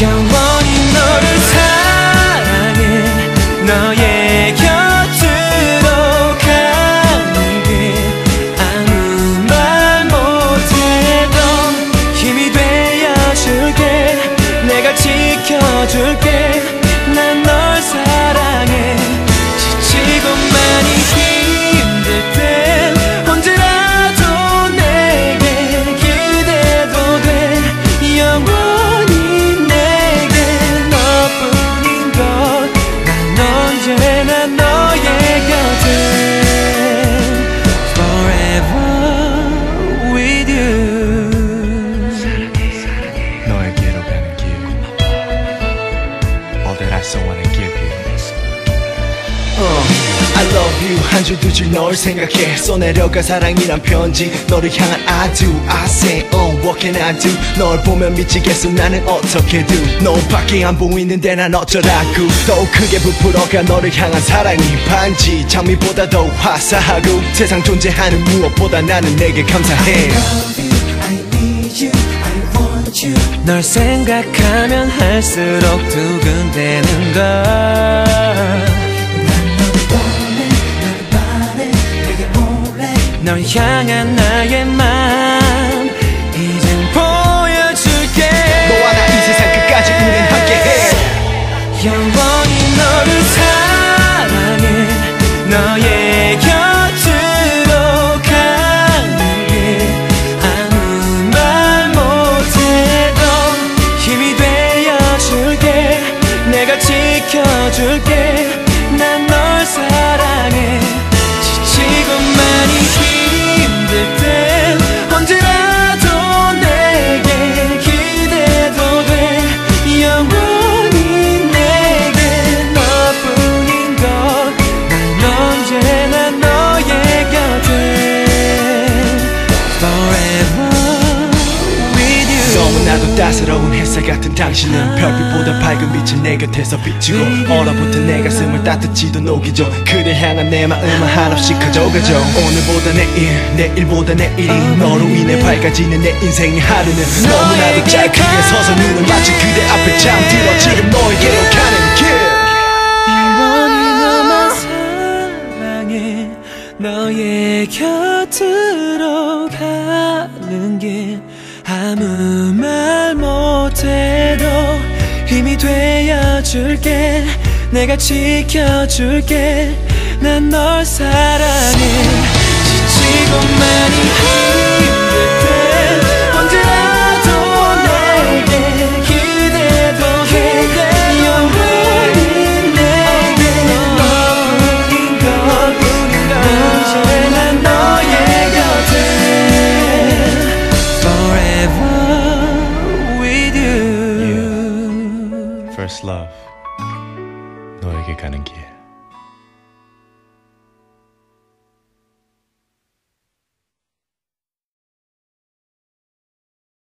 영원히 너를 사랑해 너의 곁으로 가는 길 아무 말 못해도 힘이 되어줄게 내가 지켜줄게 난 널 사랑해 지치고 많이 힘들 땐 언제라도 내게 기대도 돼 영원히 내게 너뿐인 걸 난 언제나 너의 곁에 Forever with you 너에게로 가는 길 All that I so wanna give you I love you 한 줄 두 줄 널 생각해 써내려가 사랑이란 편지 너를 향한 I do I say what can I do 널 보면 미치겠어 나는 어떻게 do 너밖에 안 보이는데 난 어쩌라고 더욱 크게 부풀어가 너를 향한 사랑이 반지 장미보다 더 화사하고 세상 존재하는 무엇보다 나는 내게 감사해 I love you, I need you, I want you 널 생각하면 할수록 두근대는 걸 널 향한 나의 맘 이젠 보여줄게 너와 나 이 세상 끝까지 우린 함께해 영원히 너를 사랑해 너의 곁으로 가는 길 아무 말 못해도 힘이 되어줄게 내가 지켜줄게 난 널 사랑해 지치고 많이 힘들 땐 언제라도 내게 기대도 돼 영원히 내게 너뿐인 걸 난 언제나 너의 곁에 Forever with you 너무나도 따스러운 햇살 같은 당신은 별빛보다 밝은 빛을 내 곁에서 비추고 얼어붙은 내 가슴을 따뜻히도 녹이죠 그를 향한 내 마음은 한없이 커져가죠 오늘보다 내일 내일보다 내일이 너로 인해 밝아지는 내 인생의 하루는 너무나도 짧게 서서 눈을 맞춘 그대 앞에 잠들어 지금 너에게로 가는 길 영원히 너만 사랑해 너의 곁으로 가는 길 아무 말 못해도 힘이 되어줄게 내가 지켜줄게 난 널 사랑해 지치고 많이 힘들 때 언제라도 내게 기대도 해 영원히 내게 너뿐인 걸 언제나 너의 곁에 Forever with you First love 너에게 가는 길